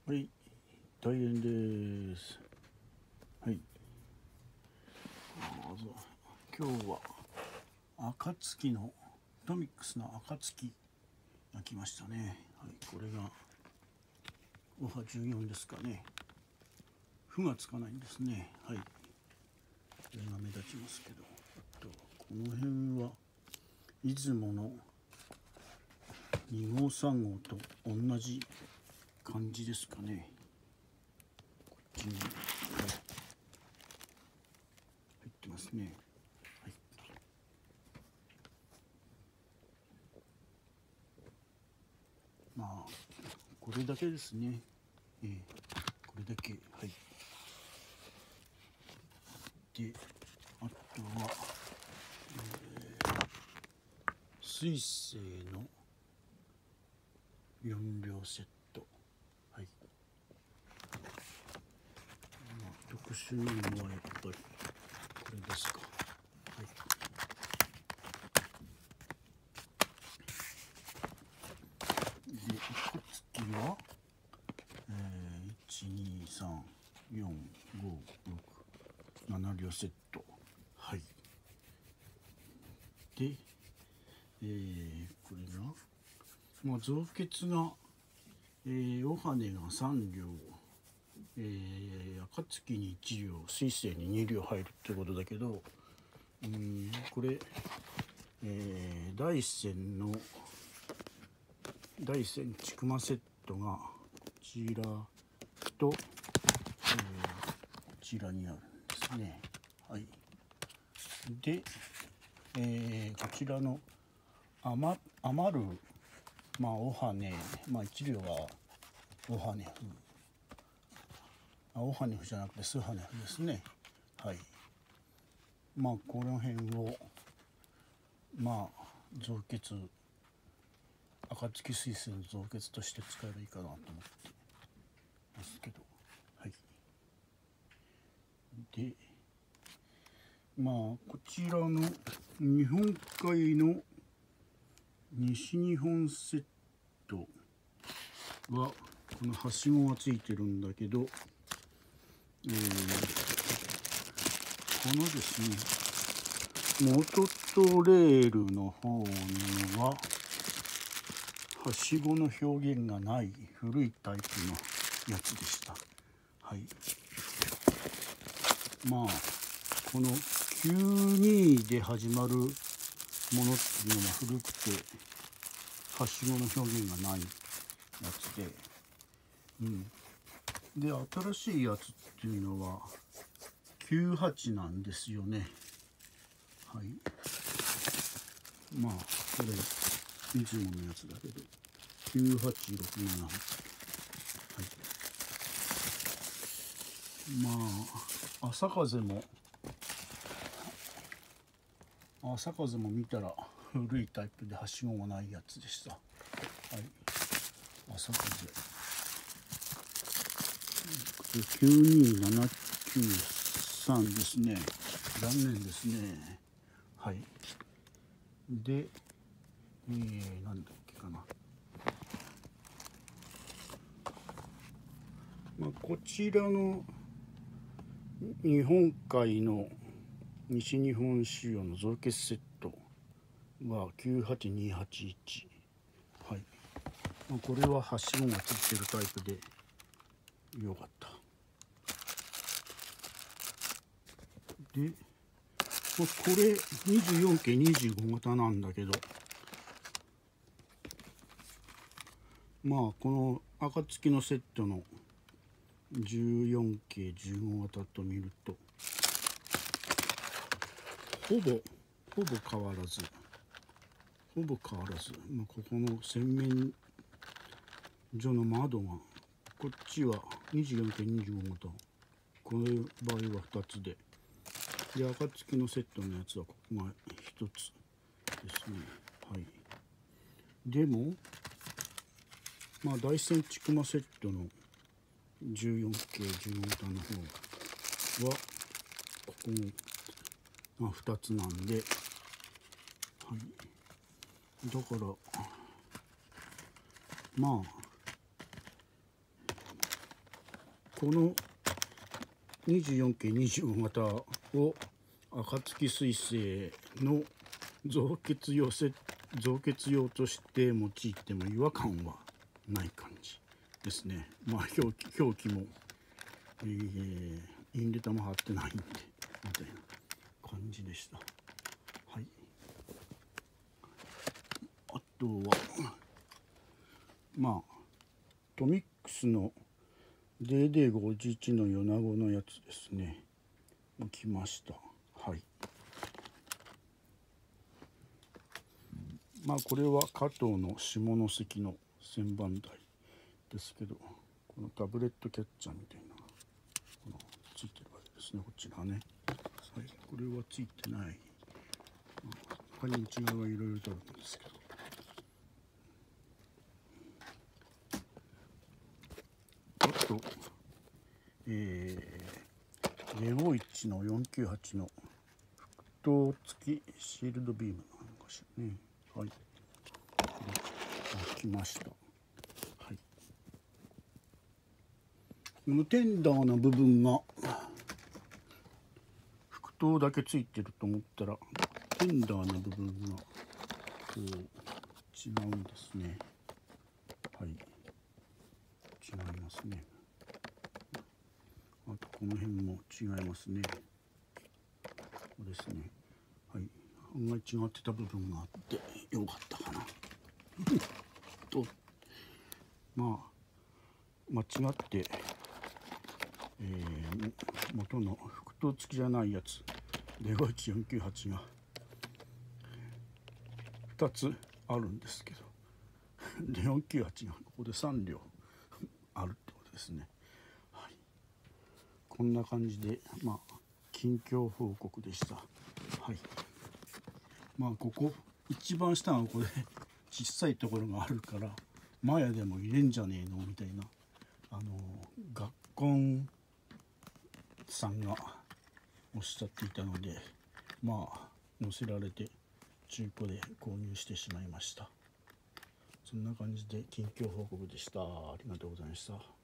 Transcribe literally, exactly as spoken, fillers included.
はい、大変です。はい。今日は暁のトミックスの暁が来ましたね。はい、これがオハじゅうよんですかね。符がつかないんですね。はい。これが目立ちますけど、あとこの辺は出雲のに号さん号と同じ感じですかね。こっちに、はい、入ってますね。はい、まあこれだけですね。えー、これだけ。はい。で、あとは、えー、水星のよん両セット。はい。まあ、特殊なのはやっぱりこれですか。はい。で、暁は、えー、いち、に、さん、よん、ご、ろく、なな両セット。はい。で、えー、これが、まあ、造血が、えー、お羽がさん両、えー、暁にいち両、水星にに両入るってことだけど、うん、これ、えー、大山の大山ちくまセットがこちらと、えー、こちらにあるんですね。はい。で、えー、こちらの余る、まあ、お羽、まあ、いち両はお羽符、お羽符じゃなくて素羽符ですね。はい。まあこの辺をまあ造血、暁水星の造血として使えばいいかなと思ってますけど、はい。で、まあこちらの日本海の西日本セットはこのはしごがついてるんだけど、えー、このですね、元とレールの方にははしごの表現がない古いタイプのやつでした。はい。まあこのきゅうにで始まるものっていうのが古くてはしごの表現がないやつで、うん。で新しいやつっていうのはきゅうはちなんですよね。はい。まあこれ出雲のやつだけどきゅうはちろくなな。はい。まあ朝風も朝風も見たら古いタイプではしごがないやつでした。はい。朝風きゅうにななきゅうさんですね。残念ですね。はい。で、えー、なんだっけかな。まあ、こちらの日本海の西日本仕様の造血セットはきゅうはちにはちいち。はい。まあ、これははしごがついてるタイプでよかった。で、まあ、これにじゅうよんけいにじゅうご型なんだけど、まあこの暁のセットのじゅうよんけいじゅうご型と見るとほぼほぼ変わらずほぼ変わらず、まあ、ここの洗面所の窓がこっちはにじゅうよんけいにじゅうご型、この場合はふたつで、で暁のセットのやつはここがひとつですね。はい。でもまあ大山ちくまセットのじゅうよんけいじゅうご型の方はここがふたつなんで、はい、だからまあこの にじゅうよんけいにじゅうご 型を暁水星の造血用せ造血用として用いても違和感はない感じですね。まあ表記表記も、えー、インレタも貼ってないんでみたいな感じでした。はい。あとはまあトミックスの デーデーごじゅういち の米子のやつですね。来ました。はい。まあこれは加藤の下関の旋盤台ですけど、このタブレットキャッチャーみたいなこのついてるわけですね。こちらね。はい。これはついてない。他に内側はいろいろとあるんですけど。あと、えー、レゴイチのよんきゅうはちの沸騰付きシールドビームなのかしらね。はい。来ました。はい。このテンダーの部分が沸騰だけついてると思ったら、テンダーの部分がこう違うんですね。はい。違いますね。あとこの辺も違いますね。ここですね。はい。案外違ってた部分があってよかったかな。とまあ間違って、えー、元の沸騰付きじゃないやつレゴイチよんきゅうはちがふたつあるんですけど、でよんきゅうはちがここでさん両あるってことですね。はい、こんな感じでまあ近況報告でした。はい。まあここ一番下のこれ小さいところがあるからマヤでも入れんじゃねえのみたいな、あの学校さんがおっしゃっていたので、まあ載せられて中古で購入してしまいました。そんな感じで近況報告でした。ありがとうございました。